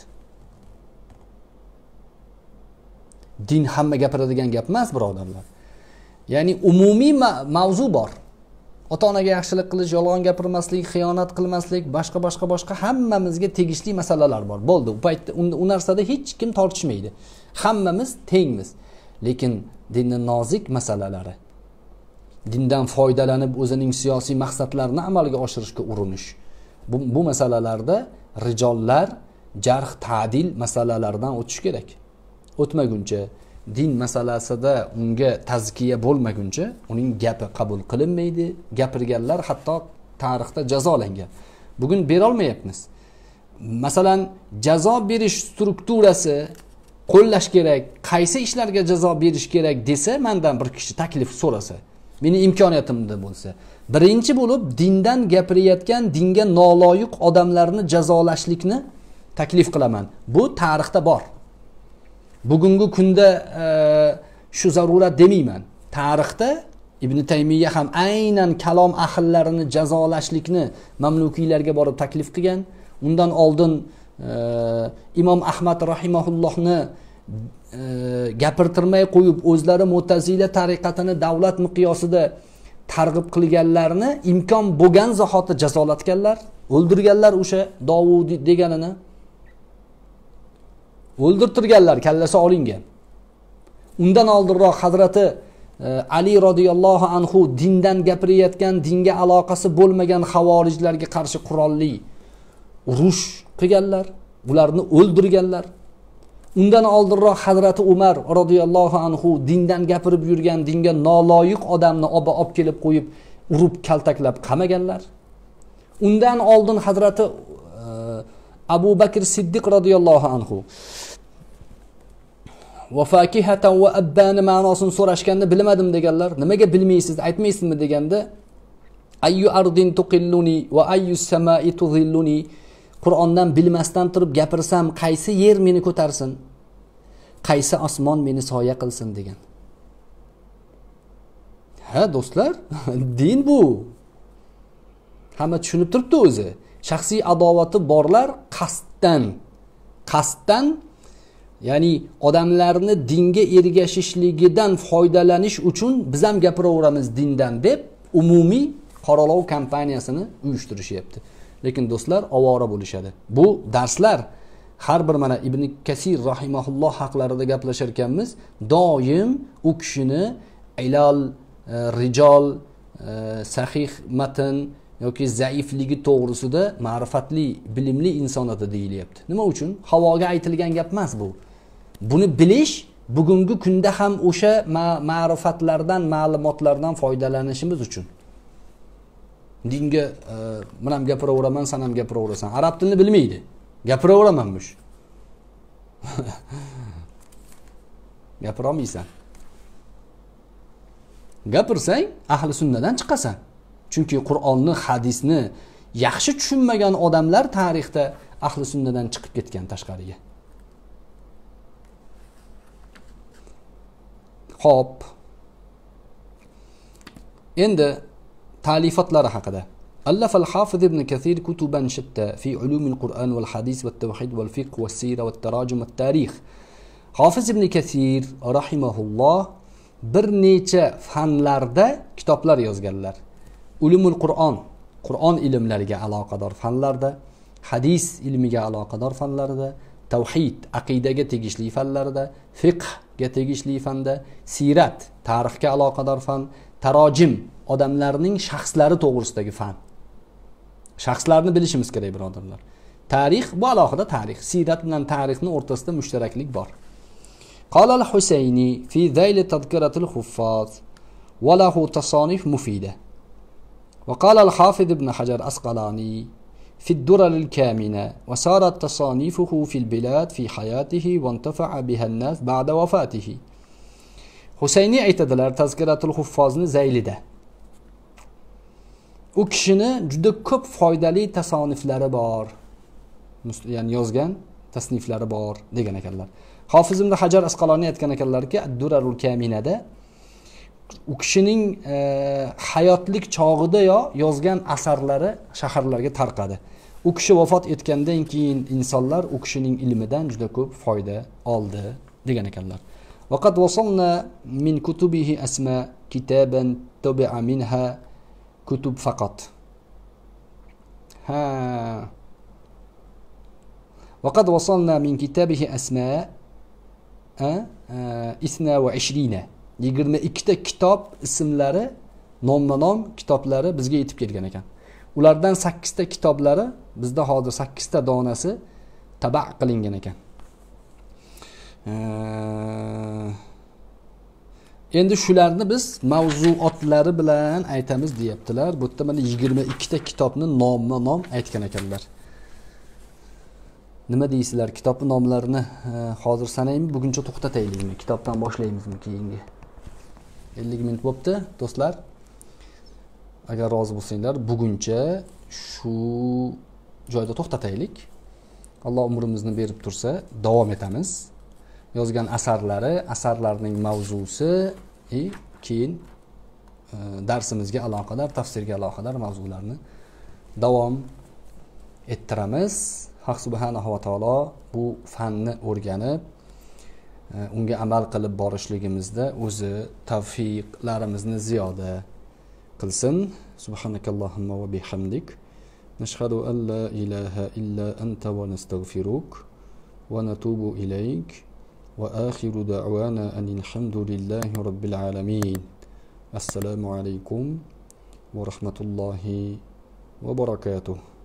Din hamma gapiradigan gap emas, birodarlar. Ya'ni umumiy ma mavzu bor. Ota-onaga yaxshilik qilish, yolg'on gapirmaslik, xiyonat qilmaslik, boshqa boshqa boshqa hammamizga tegishli masalalar bor. Bo'ldi. U paytda u narsada hech kim tortishmaydi. Hammamiz tengmiz. Lekin dinning nozik masalalari, dindan foydalanib o'zining siyosiy maqsadlarini amalga oshirishga urinish. Bu, bu masalalarda rijollar jarh ta'dil masalalaridan o'tish kerak. O'tmaguncha, din masalasida unga tazkiya bo'lmaguncha uning gapi qabul qilinmaydi. Gapirganlar hatto tarixda jazolangan. Bugun bera olmayapmiz. Masalan, jazo berish strukturasi qo'llash kerak, qaysi ishlarga jazo berish kerak desa, mendan bir kishi taklif so'rasa, meni imkoniyatimda bo'lsa, birinchi bo'lib dindan gapirayotgan, dinga noloyiq odamlarni jazolashlikni taklif qilaman. Bu tarixda bor. Bugungi kunda e, shu zarurat demayman. Tarixda Ibn Taymiyya ham aynan kalom ahllarini jazolashlikni mamlukiylarga borib taklif qilgan. Undan oldin e, Imom Ahmad rahimahullohni e, gapirtirmay qo'yib, o'zlari Mu'tazila tariqatini davlat miqyosida targ'ib qilganlarni imkon bo'lgan zahoti jazolatganlar, o'ldirganlar o'sha Davud deganini. O'ldirtirganlar, kallasi olingan. Undan oldinroq Hazrati Ali radhiyallohu anhu dindan gapirayotgan, dinga aloqasi bo'lmagan xavorijlarga qarshi qurolli urush qilganlar, ularni o'ldirganlar. Undan oldinroq Hazrati Umar radhiyallohu anhu dindan gapirib yurgan, dinga noloyiq odamni olib olib kelib qo'yib, urib kaltaklab qamaganlar. Undan oldin Hazrati Abu Bakr Siddiq radhiyallohu anhu va fakihatan va abban ma'nosini so'rashganda bilmadim deganlar. Nimaga bilmaysiz, aytmaysizmi deganda, ayyu ardin tuqilluni va ayyu samai tudhilluni. Qur'ondan bilmasdan turib gapirsam, qaysi yer meni ko'tarsin, qaysi osmon meni soya qilsin degan. Ha do'stlar, din bu. Hamma tushunib turibdi o'zi. Shaxsiy adovati borlar qasddan, qasddan, ya'ni odamlarni dinga ergashishligidan foydalanish uchun biz ham gapiraveramiz dindan deb umumiy qoralov kampaniyasini uyushtirishyapti. Lekin do'stlar ovora bo'lishadi. Bu darslar har bir mana Ibn Kasir rahimahulloh haqlarida gaplashar ekanmiz, doim u kishini ilal, rijol, sahih matn yoki zaifligi to'g'risida ma'rifatli, bilimli inson edi deyilyapti. Nima uchun? Havoga aytilgan gap emas bu. Buni bilish bugungi kunda ham o'sha ma'rifatlardan, ma'lumotlardan foydalanishimiz uchun. Dinga men ham gapiraveraman, sen ham gapiraverasan. Arab tilini bilmaydi. Gapiraveramanmish. Gapira olmaysan. Gapirsang ahli sunnadan chiqasan. Chunki Qur'onni, hadisni yaxshi tushunmagan odamlar tarixda ahli sunnadan chiqib ketgan tashqariga. Xo'p. Endi ta'lifatlari haqida. ألف الحافظ ابن كثير كتبا شتى في علوم القرآن والحديث والتوحيد والفقه والسيرة والتراجم والتاريخ. حافظ ابن كثير رحمه الله bir necha fanlarda kitoblar yozganlar. Ulumul Qur'on, Qur'on ilmlariga aloqador fanlarda, hadis ilmiga aloqador fanlarda, tavhid, aqidaga tegishli fanlarda, fiqhga tegishli fanda, sirat, tarixga aloqador fan, tarojim, odamlarning shaxslari to'g'risidagi fan. Shaxslarni bilishimiz kerak, birodarlar. Tarix bu alohida tarix, sirat bilan tarixning o'rtasida mushtaraklik bor. قال الحسيني في ذيل تذكرة الحفاظ وله تصانيف مفيدة. وقال الحافظ ابن حجر أسقلاني في الدرر الكامنة وسارت تصانيفه في البلاد في حياته وانتفع بها الناس بعد وفاته. Husayni aytadilar Tazkiratul Huffozni Zaylida. U kishini juda ko'p foydali tasoniflari bor. Ya'ni yozgan tasniflari bor degan ekanlar. Hofiz ibn Hajar Asqaloniy aytgan ekanlarki, Ad-Durarul Kaminada u kishining e, hayotlik chog'ida yo yozgan asarlari shaharlarga tarqadi. U kishi vafot etgandan keyin insonlar u kishining ilmidan juda ko'p foyda oldi degan ekanlar. وقد وصلنا من كتبه أسماء كتابا تبع منها كتب فقط. ها وقد وصلنا من كتابه أسماء اثنا وعشرين yigirma ikkita kitob ismlari, nomma-nom kitoblari bizga yetib kelgan ekan. Ulardan sakkizta kitoblari bizda hozir sakkizta donasi taba' qilingan ekan. Endi shularni biz mavzuotlari bilan aytamiz deyaptilar. Bu yerda mana yigirma ikkita kitobni nomma-nom aytgan ekanlar. Nima deysizlar? Kitob nomlarini hozir sanaymi, buguncha to'xtataylikmi? Kitobdan boshlaymizmi keyingi? ellik minut bo'libdi, do'stlar. Agar rozi bo'lsanglar, buguncha shu joyda to'xtataylik. Alloh umrimizni berib tursa, davom etamiz. Yozgan asarlari, asarlarning mavzusi, e, keyin e, darsimizga aloqador, tafsirga aloqador mavzularni davom ettiramiz. Haq subhanahu va taolo bu fanni o'rganib, unga amal qilib borishligimizda o'zi tavfiqlarimizni ziyoda qilsin. Subhanakallohumma va bihamdik, nashhadu an la ilaha illa anta va nastaghfiruk va natubu ilayk va akhiru da'wana anil hamdulillahi robbil alamin. Assalomu alaykum va rahmatullohi va barakatuh.